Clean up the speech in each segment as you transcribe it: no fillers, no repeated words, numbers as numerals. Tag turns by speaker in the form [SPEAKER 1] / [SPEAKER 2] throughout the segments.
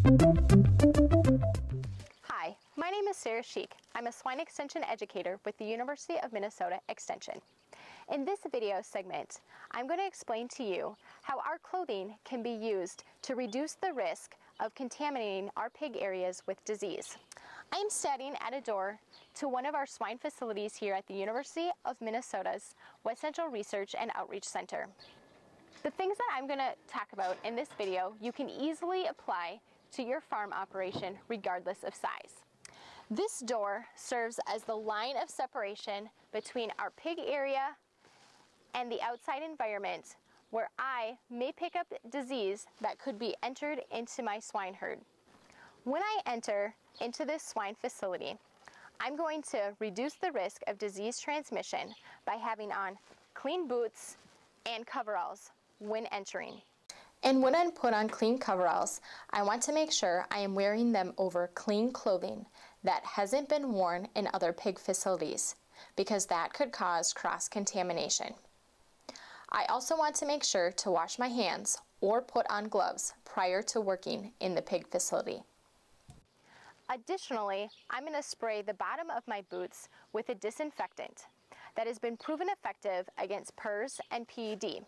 [SPEAKER 1] Hi, my name is Sarah Sheik. I'm a swine extension educator with the University of Minnesota Extension. In this video segment, I'm going to explain to you how our clothing can be used to reduce the risk of contaminating our pig areas with disease. I am standing at a door to one of our swine facilities here at the University of Minnesota's West Central Research and Outreach Center. The things that I'm going to talk about in this video, you can easily apply to your farm operation regardless of size. This door serves as the line of separation between our pig area and the outside environment where I may pick up disease that could be entered into my swine herd. When I enter into this swine facility, I'm going to reduce the risk of disease transmission by having on clean boots and coveralls when entering. And when I put on clean coveralls, I want to make sure I am wearing them over clean clothing that hasn't been worn in other pig facilities, because that could cause cross-contamination. I also want to make sure to wash my hands or put on gloves prior to working in the pig facility. Additionally, I'm going to spray the bottom of my boots with a disinfectant that has been proven effective against PRRS and PED.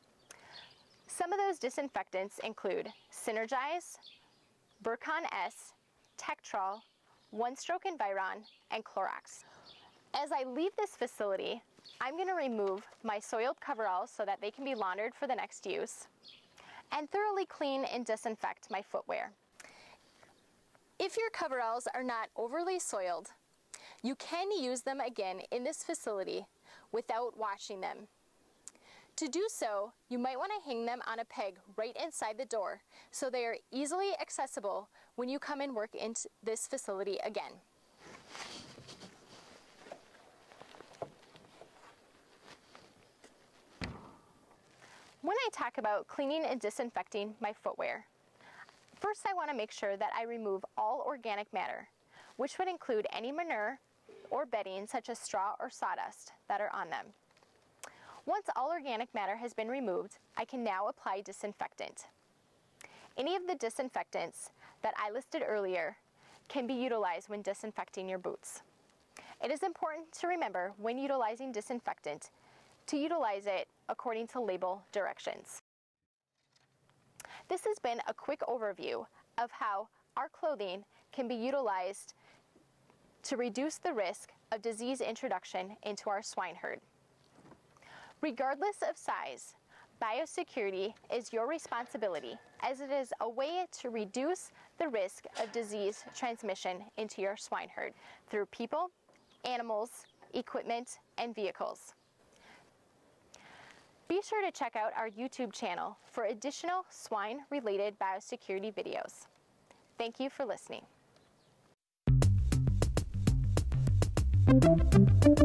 [SPEAKER 1] Some of those disinfectants include Synergize, Burcon S, Tektrol, One Stroke Environ, and Clorox. As I leave this facility, I'm going to remove my soiled coveralls so that they can be laundered for the next use, and thoroughly clean and disinfect my footwear. If your coveralls are not overly soiled, you can use them again in this facility without washing them. To do so, you might want to hang them on a peg right inside the door so they are easily accessible when you come and work in this facility again. When I talk about cleaning and disinfecting my footwear, first I want to make sure that I remove all organic matter, which would include any manure or bedding such as straw or sawdust that are on them. Once all organic matter has been removed, I can now apply disinfectant. Any of the disinfectants that I listed earlier can be utilized when disinfecting your boots. It is important to remember when utilizing disinfectant to utilize it according to label directions. This has been a quick overview of how our clothing can be utilized to reduce the risk of disease introduction into our swine herd. Regardless of size, biosecurity is your responsibility, as it is a way to reduce the risk of disease transmission into your swine herd through people, animals, equipment, and vehicles. Be sure to check out our YouTube channel for additional swine-related biosecurity videos. Thank you for listening.